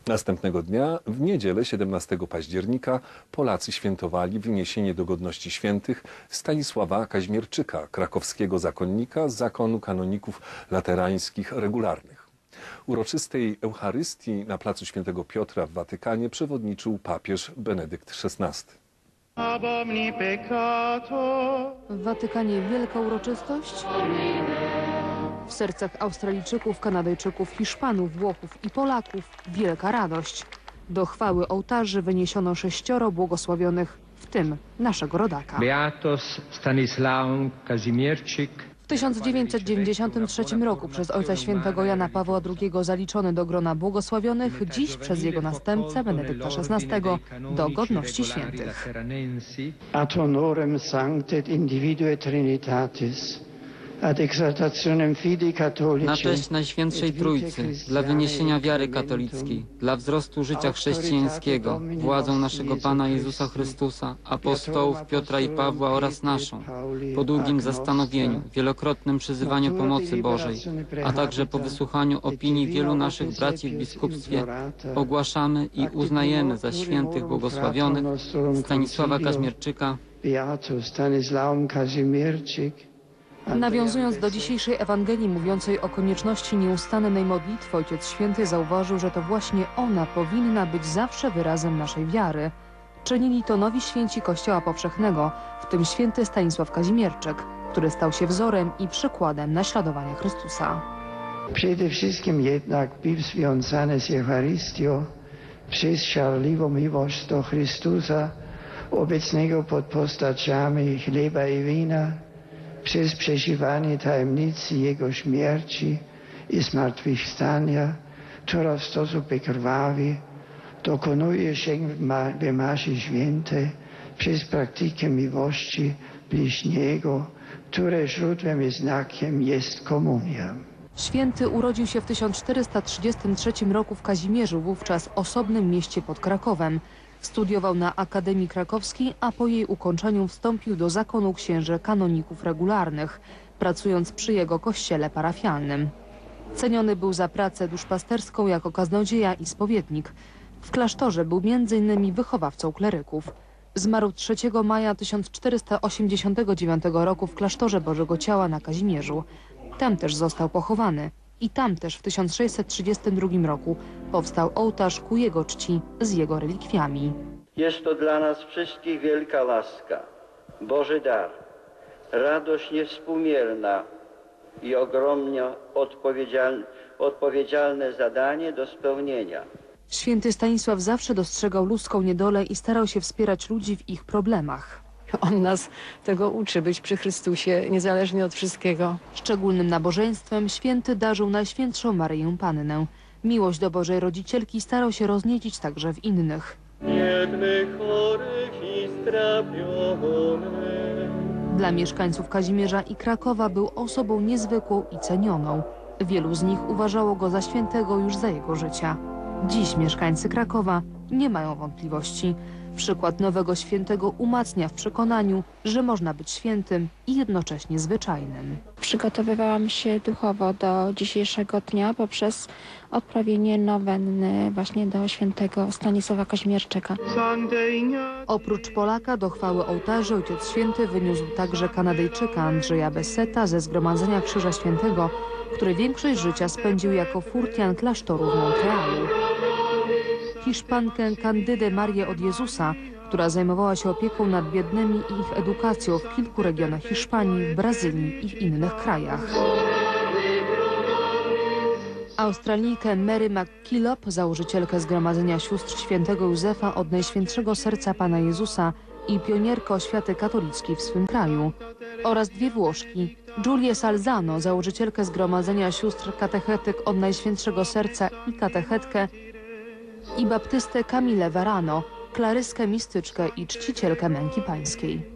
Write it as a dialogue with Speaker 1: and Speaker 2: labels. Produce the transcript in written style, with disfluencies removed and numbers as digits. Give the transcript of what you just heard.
Speaker 1: Następnego dnia, w niedzielę 17 października, Polacy świętowali wyniesienie do godności świętych Stanisława Kaźmierczyka, krakowskiego zakonnika z zakonu kanoników laterańskich regularnych. Uroczystej Eucharystii na placu Świętego Piotra w Watykanie przewodniczył papież Benedykt XVI.
Speaker 2: W Watykanie wielka uroczystość. W sercach Australijczyków, Kanadyjczyków, Hiszpanów, Włochów i Polaków wielka radość. Do chwały ołtarzy wyniesiono 6 błogosławionych, w tym naszego rodaka.
Speaker 3: Beatos Stanislaum Kazimierczyk.
Speaker 2: W 1993 roku przez Ojca Świętego Jana Pawła II zaliczony do grona błogosławionych, dziś przez jego następcę Benedykta XVI do godności świętych.
Speaker 4: Ad honorem sanctet individue Trinitatis. Ad exaltationem fidei catholici.
Speaker 5: Na cześć Najświętszej Trójcy, dla wyniesienia wiary katolickiej, dla wzrostu życia chrześcijańskiego, władzą naszego Pana Jezusa Chrystusa, apostołów Piotra i Pawła oraz naszą, po długim zastanowieniu, wielokrotnym przyzywaniu pomocy Bożej, a także po wysłuchaniu opinii wielu naszych braci w biskupstwie, ogłaszamy i uznajemy za świętych błogosławionych Stanisława Kaźmierczyka.
Speaker 2: Nawiązując do dzisiejszej Ewangelii mówiącej o konieczności nieustannej modlitwy, Ojciec Święty zauważył, że to właśnie ona powinna być zawsze wyrazem naszej wiary. Czynili to nowi święci Kościoła Powszechnego, w tym święty Stanisław Kazimierczyk, który stał się wzorem i przykładem naśladowania Chrystusa.
Speaker 4: Przede wszystkim jednak był związany z Eucharystią przez żarliwą miłość do Chrystusa, obecnego pod postaciami chleba i wina, przez przeżywanie tajemnicy Jego śmierci i zmartwychwstania, która w sposób krwawy dokonuje się w Maszy Świętej przez praktykę miłości bliźniego, której źródłem i znakiem jest komunia.
Speaker 2: Święty urodził się w 1433 roku w Kazimierzu, wówczas osobnym mieście pod Krakowem. Studiował na Akademii Krakowskiej, a po jej ukończeniu wstąpił do zakonu księży kanoników regularnych, pracując przy jego kościele parafialnym. Ceniony był za pracę duszpasterską jako kaznodzieja i spowiednik. W klasztorze był m.in. wychowawcą kleryków. Zmarł 3 maja 1489 roku w klasztorze Bożego Ciała na Kazimierzu. Tam też został pochowany. I tam też w 1632 roku powstał ołtarz ku jego czci z jego relikwiami.
Speaker 6: Jest to dla nas wszystkich wielka łaska, Boży dar, radość niewspółmierna i ogromnie odpowiedzialne zadanie do spełnienia.
Speaker 2: Święty Stanisław zawsze dostrzegał ludzką niedolę i starał się wspierać ludzi w ich problemach.
Speaker 7: On nas tego uczy, być przy Chrystusie, niezależnie od wszystkiego.
Speaker 2: Szczególnym nabożeństwem święty darzył Najświętszą Maryję Pannę. Miłość do Bożej Rodzicielki starał się rozniecić także w innych.
Speaker 8: Biednych, chorych i strapionych.
Speaker 2: Dla mieszkańców Kazimierza i Krakowa był osobą niezwykłą i cenioną. Wielu z nich uważało go za świętego już za jego życia. Dziś mieszkańcy Krakowa nie mają wątpliwości. Przykład nowego świętego umacnia w przekonaniu, że można być świętym i jednocześnie zwyczajnym.
Speaker 9: Przygotowywałam się duchowo do dzisiejszego dnia poprzez odprawienie nowenny właśnie do świętego Stanisława Kaźmierczyka.
Speaker 2: Oprócz Polaka do chwały ołtarzy Ojciec Święty wyniósł także Kanadyjczyka Andrzeja Besseta ze Zgromadzenia Krzyża Świętego, który większość życia spędził jako furtian klasztoru w Montrealu. Hiszpankę Candydę Marię od Jezusa, która zajmowała się opieką nad biednymi i ich edukacją w kilku regionach Hiszpanii, w Brazylii i w innych krajach. Australijkę Mary McKillop, założycielkę Zgromadzenia Sióstr Świętego Józefa od Najświętszego Serca Pana Jezusa i pionierkę oświaty katolickiej w swym kraju. Oraz 2 Włoszki, Giulię Salzano, założycielkę Zgromadzenia Sióstr Katechetyk od Najświętszego Serca i katechetkę, i baptystę Camille Varano, klaryskę, mistyczkę i czcicielkę męki pańskiej.